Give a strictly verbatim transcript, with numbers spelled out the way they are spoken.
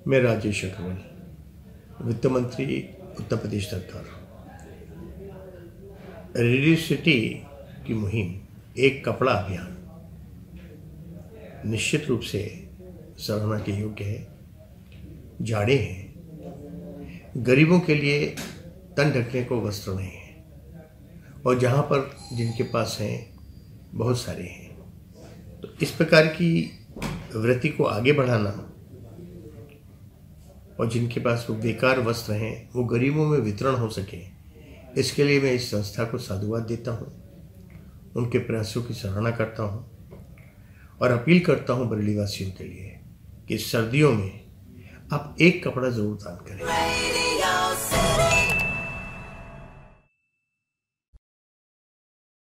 मैं राजेश अग्रवाल, वित्त मंत्री, उत्तर प्रदेश सरकार। रेडियो सिटी की मुहिम एक कपड़ा अभियान निश्चित रूप से सराहना के योग्य है। जाड़े हैं, गरीबों के लिए तन ढकने को वस्त्र नहीं है, और जहाँ पर जिनके पास हैं बहुत सारे हैं। तो इस प्रकार की वृत्ति को आगे बढ़ाना और जिनके पास वो बेकार वस्त्र हैं वो गरीबों में वितरण हो सके, इसके लिए मैं इस संस्था को साधुवाद देता हूँ, उनके प्रयासों की सराहना करता हूँ और अपील करता हूँ बरेली वासियों के लिए कि सर्दियों में आप एक कपड़ा जरूर दान करें।